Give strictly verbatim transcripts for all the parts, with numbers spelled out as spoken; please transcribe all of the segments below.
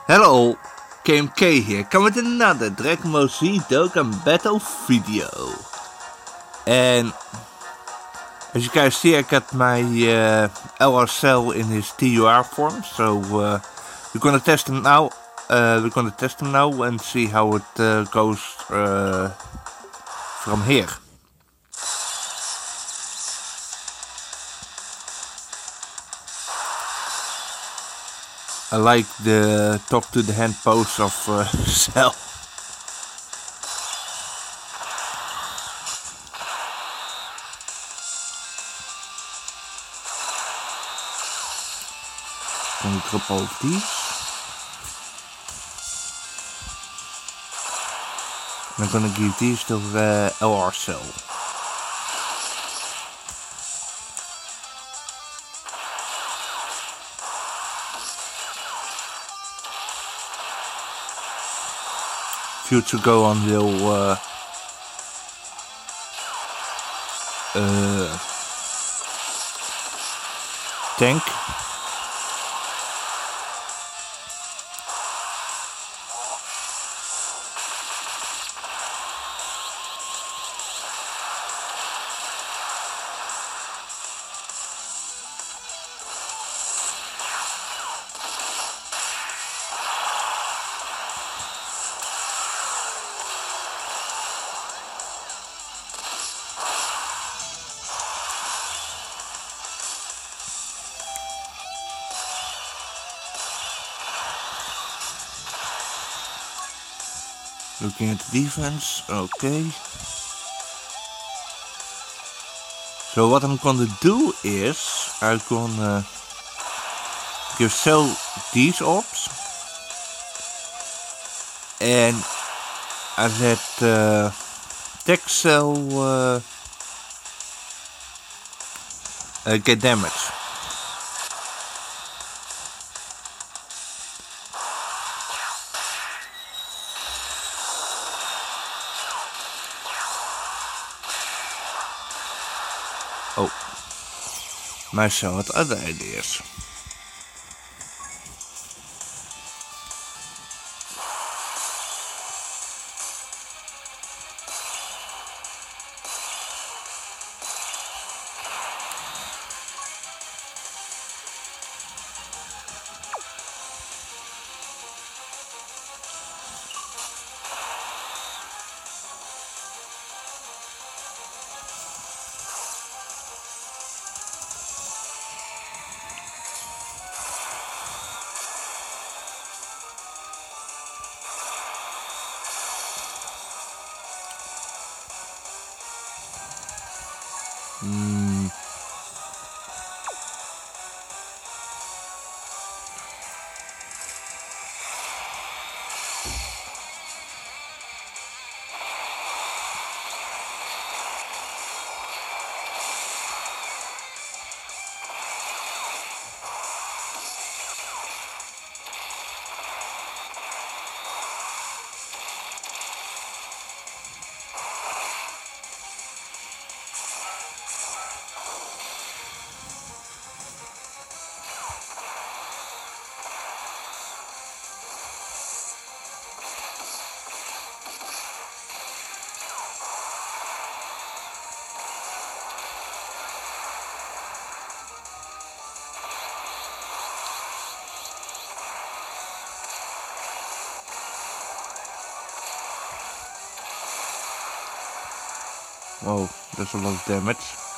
Hello, K M K here, come with another Dragon Ball Z Dokkan Battle video. And as you guys see, I got my uh, L R cell in his T U R form, so uh, we're gonna test him now. Uh, we're gonna test him now and see how it uh, goes uh, from here. I like the talk to the hand pose of uh, Cell. Gonna drop all of these. And I'm gonna give these to the L R cell. Future Gohan will uh, uh, tank. Looking at the defense, okay. So what I'm gonna do is, I'm gonna give Cell these orbs. And I let uh, Tech Cell uh, uh, get damage. Oh, my Cell had other ideas. Hmm. Whoa, that's a lot of damage.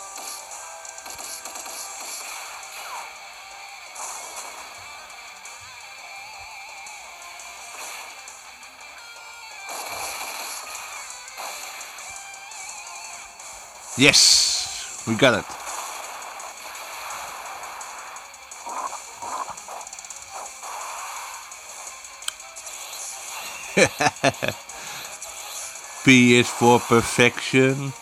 Yes, we got it. P is for perfection.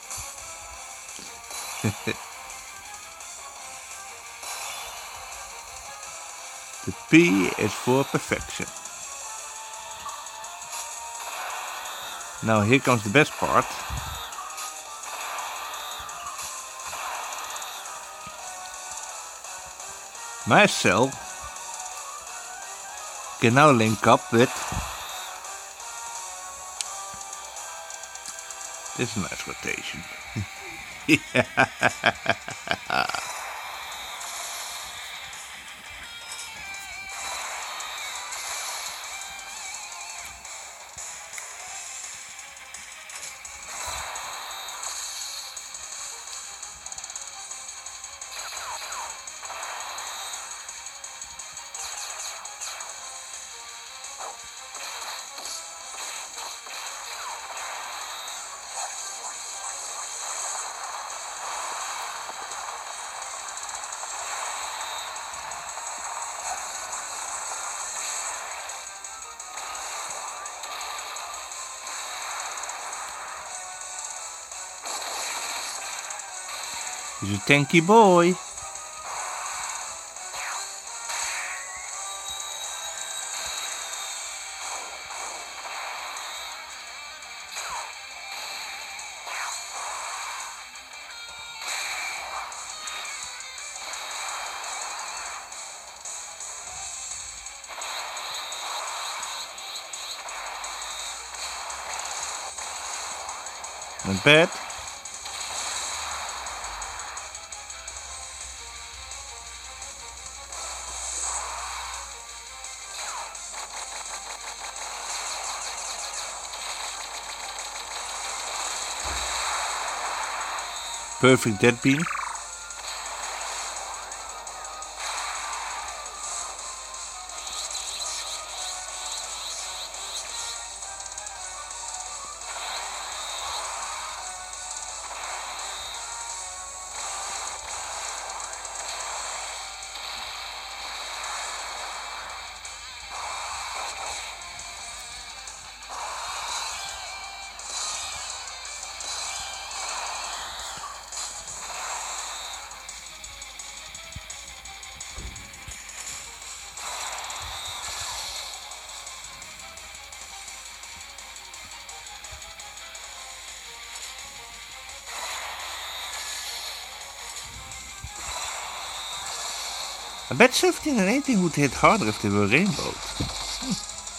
The P is for perfection. Now here comes the best part. My Cell can now link up with this nice rotation. He's a tanky boy. Not bad. Perfect dead beam. I bet seventeen and eighteen would hit harder if they were rainbowed. Hmm.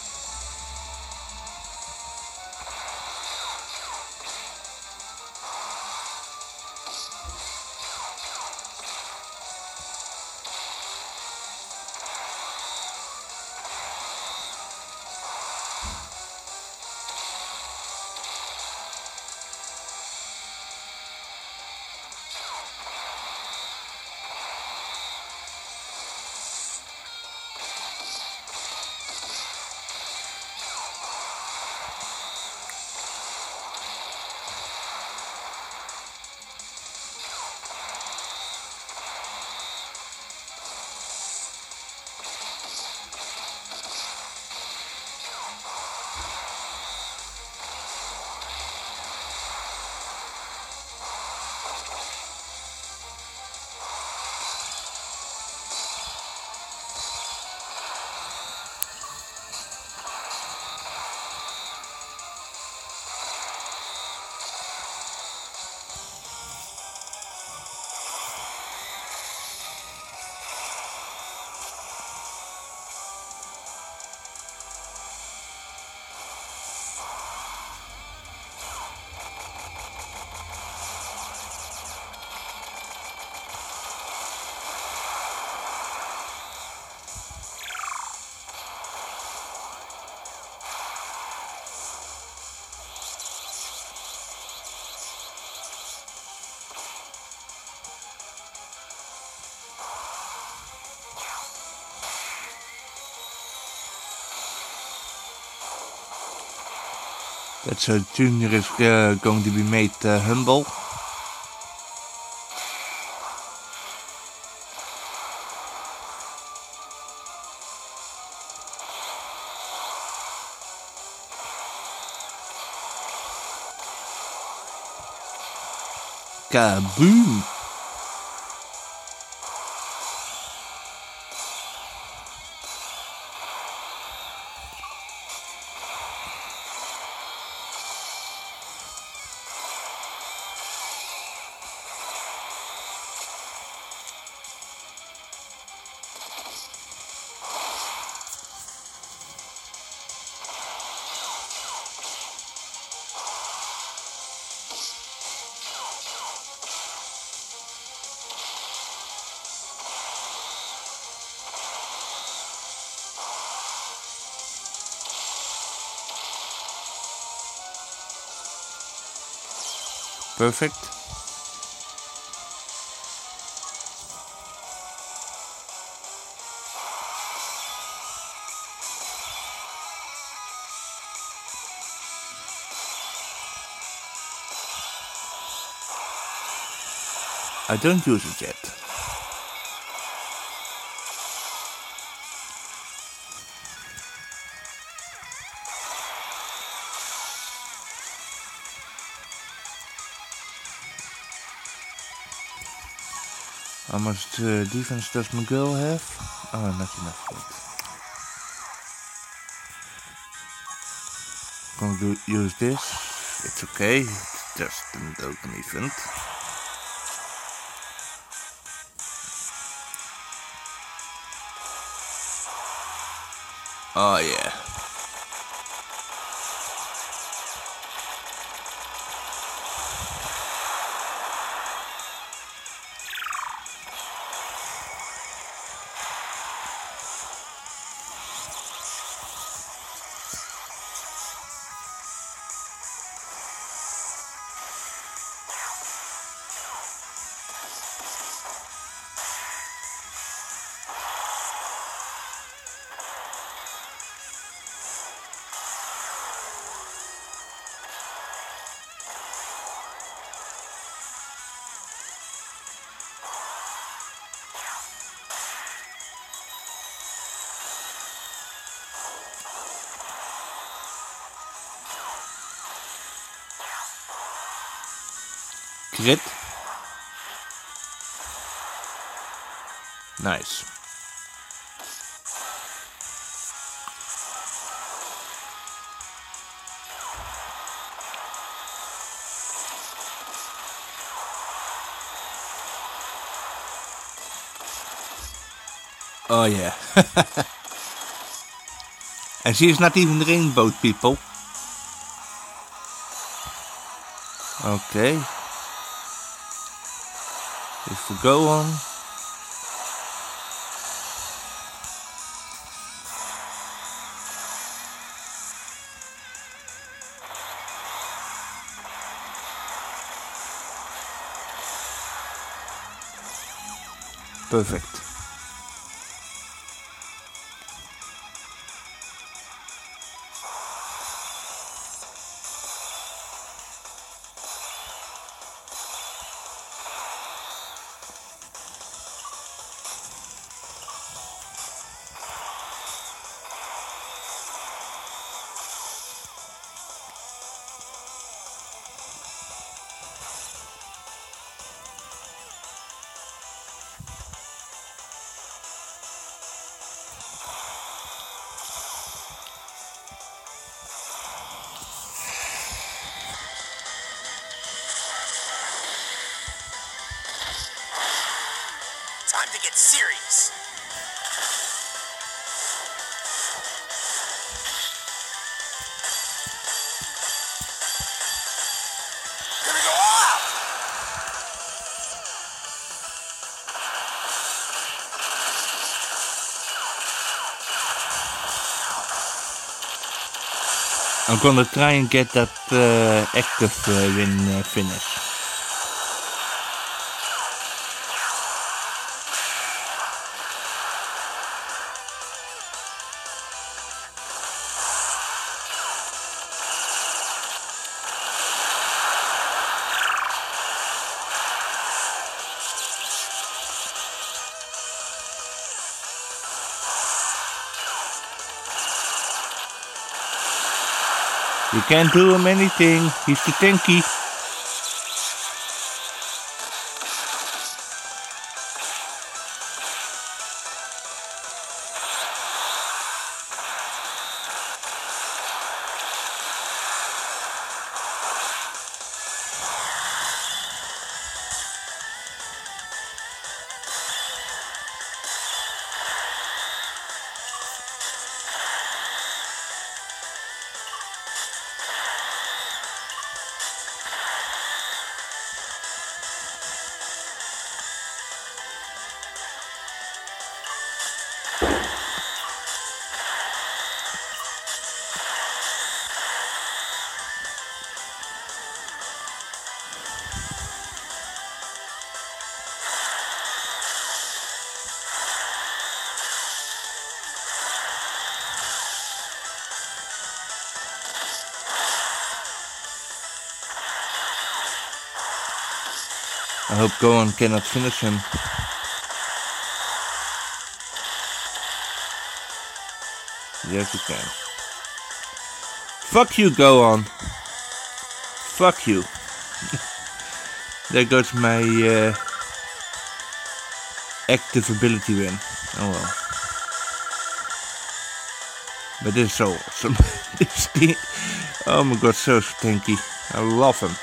That so Junior is uh, going to be made uh, humble. Kaboom! Perfect. I don't use it yet. How much uh, defense does my girl have? Oh, not enough yet. Gonna do, use this. It's okay. It's just an Dokkan event. Oh yeah. Crit. Nice. Oh yeah. And she's not even rainbow, people. Okay. If we go on. Perfect. Time to get serious. Gonna go all out. I'm gonna try and get that uh, active uh, win uh, finish. You can't do him anything. He's too tanky. I hope Gohan cannot finish him. Yes, he can. Fuck you, Gohan. Fuck you. There goes my uh, active ability win. Oh well. But this is so awesome. This thing. Oh my god, so tanky. I love him.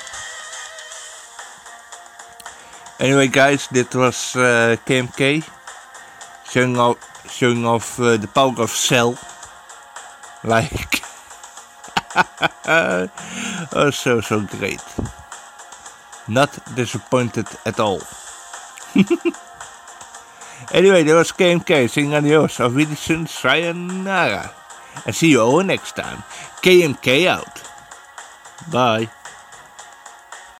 Anyway, guys, this was uh, K M K showing off, showing off uh, the power of Cell. Like, oh, so so great. Not disappointed at all. Anyway, that was K M K saying adios, auf Wiedersehen, sayonara. And see you all next time. K M K out. Bye.